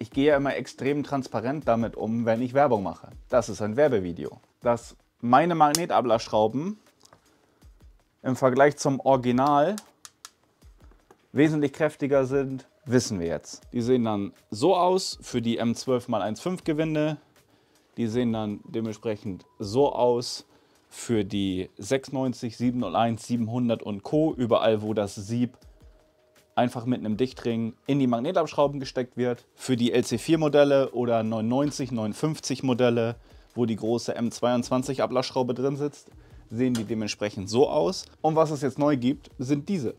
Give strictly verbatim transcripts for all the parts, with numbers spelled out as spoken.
Ich gehe ja immer extrem transparent damit um, wenn ich Werbung mache. Das ist ein Werbevideo. Dass meine Magnetablassschrauben im Vergleich zum Original wesentlich kräftiger sind, wissen wir jetzt. Die sehen dann so aus für die M zwölf mal eins Komma fünf Gewinde. Die sehen dann dementsprechend so aus für die sechsundneunzig, siebenhunderteins, siebenhundert und Co. Überall, wo das Sieb einfach mit einem Dichtring in die Magnetabschrauben gesteckt wird. Für die L C vier Modelle oder neunundneunzig, neunundfünfzig Modelle, wo die große M zweiundzwanzig Ablassschraube drin sitzt, sehen die dementsprechend so aus. Und was es jetzt neu gibt, sind diese.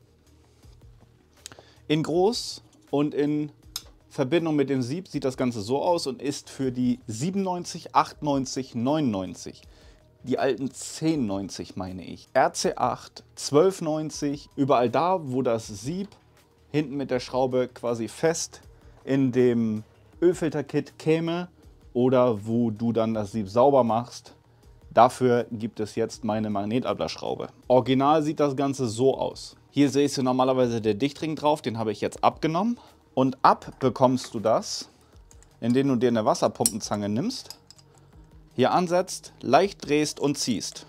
In groß und in Verbindung mit dem Sieb sieht das Ganze so aus und ist für die siebenundneunzig, achtundneunzig, neunundneunzig. Die alten zehn neunzig meine ich. R C acht, zwölf neunzig, überall da, wo das Sieb hinten mit der Schraube quasi fest in dem Ölfilterkit käme oder wo du dann das Sieb sauber machst. Dafür gibt es jetzt meine Magnetablassschraube. Original sieht das Ganze so aus. Hier siehst du normalerweise der Dichtring drauf, den habe ich jetzt abgenommen. Und ab bekommst du das, indem du dir eine Wasserpumpenzange nimmst, hier ansetzt, leicht drehst und ziehst.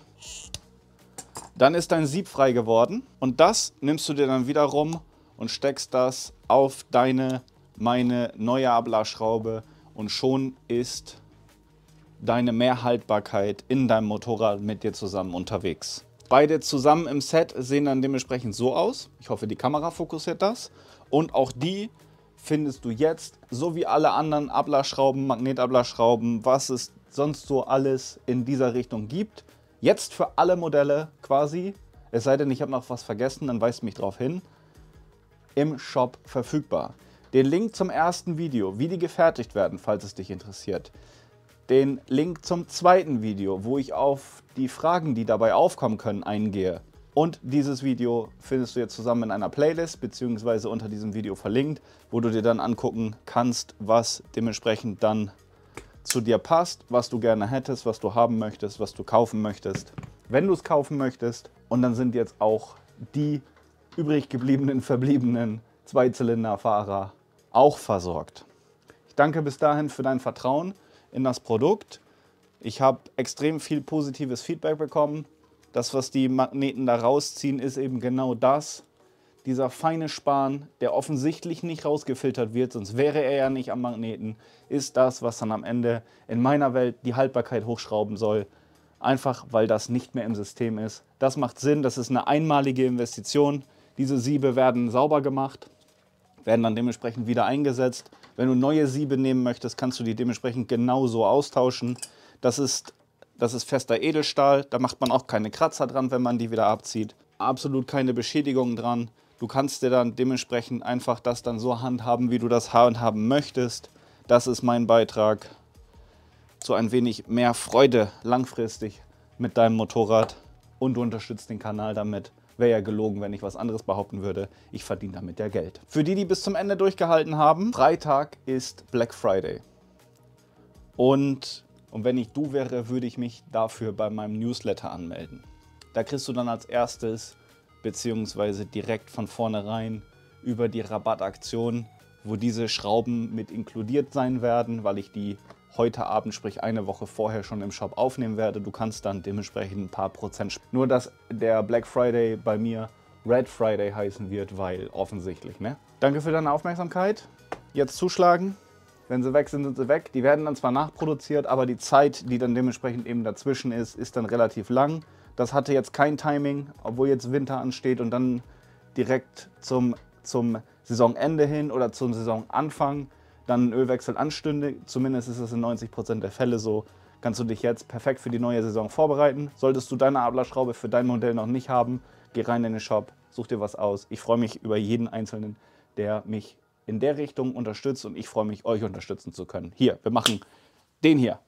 Dann ist dein Sieb frei geworden und das nimmst du dir dann wiederum und steckst das auf deine, meine neue Ablassschraube und schon ist deine Mehrhaltbarkeit in deinem Motorrad mit dir zusammen unterwegs. Beide zusammen im Set sehen dann dementsprechend so aus. Ich hoffe, die Kamera fokussiert das. Und auch die findest du jetzt, so wie alle anderen Ablassschrauben, Magnetablassschrauben, was es sonst so alles in dieser Richtung gibt. Jetzt für alle Modelle quasi, es sei denn, ich habe noch was vergessen, dann weist mich darauf hin, im Shop verfügbar. Den Link zum ersten Video, wie die gefertigt werden, falls es dich interessiert. Den Link zum zweiten Video, wo ich auf die Fragen, die dabei aufkommen können, eingehe. Und dieses Video findest du jetzt zusammen in einer Playlist, beziehungsweise unter diesem Video verlinkt, wo du dir dann angucken kannst, was dementsprechend dann zu dir passt, was du gerne hättest, was du haben möchtest, was du kaufen möchtest, wenn du es kaufen möchtest. Und dann sind jetzt auch die übrig gebliebenen, verbliebenen Zweizylinderfahrer auch versorgt. Ich danke bis dahin für dein Vertrauen in das Produkt. Ich habe extrem viel positives Feedback bekommen. Das, was die Magneten da rausziehen, ist eben genau das. Dieser feine Span, der offensichtlich nicht rausgefiltert wird, sonst wäre er ja nicht am Magneten, ist das, was dann am Ende in meiner Welt die Haltbarkeit hochschrauben soll. Einfach, weil das nicht mehr im System ist. Das macht Sinn, das ist eine einmalige Investition. Diese Siebe werden sauber gemacht, werden dann dementsprechend wieder eingesetzt. Wenn du neue Siebe nehmen möchtest, kannst du die dementsprechend genauso austauschen. Das ist, das ist fester Edelstahl, da macht man auch keine Kratzer dran, wenn man die wieder abzieht. Absolut keine Beschädigungen dran. Du kannst dir dann dementsprechend einfach das dann so handhaben, wie du das handhaben möchtest. Das ist mein Beitrag zu ein wenig mehr Freude langfristig mit deinem Motorrad. Und du unterstützt den Kanal damit. Wäre ja gelogen, wenn ich was anderes behaupten würde. Ich verdiene damit ja Geld. Für die, die bis zum Ende durchgehalten haben, Freitag ist Black Friday. Und, und wenn ich du wäre, würde ich mich dafür bei meinem Newsletter anmelden. Da kriegst du dann als erstes, beziehungsweise direkt von vornherein über die Rabattaktion, wo diese Schrauben mit inkludiert sein werden, weil ich die heute Abend, sprich eine Woche vorher, schon im Shop aufnehmen werde. Du kannst dann dementsprechend ein paar Prozent. Nur, dass der Black Friday bei mir Red Friday heißen wird, weil offensichtlich, ne? Danke für deine Aufmerksamkeit. Jetzt zuschlagen. Wenn sie weg sind, sind sie weg. Die werden dann zwar nachproduziert, aber die Zeit, die dann dementsprechend eben dazwischen ist, ist dann relativ lang. Das hatte jetzt kein Timing, obwohl jetzt Winter ansteht und dann direkt zum, zum Saisonende hin oder zum Saisonanfang dann ein Ölwechsel anstünde. Zumindest ist es in neunzig Prozent der Fälle so. Kannst du dich jetzt perfekt für die neue Saison vorbereiten. Solltest du deine Ablassschraube für dein Modell noch nicht haben, geh rein in den Shop, such dir was aus. Ich freue mich über jeden Einzelnen, der mich in der Richtung unterstützt und ich freue mich, euch unterstützen zu können. Hier, wir machen den hier.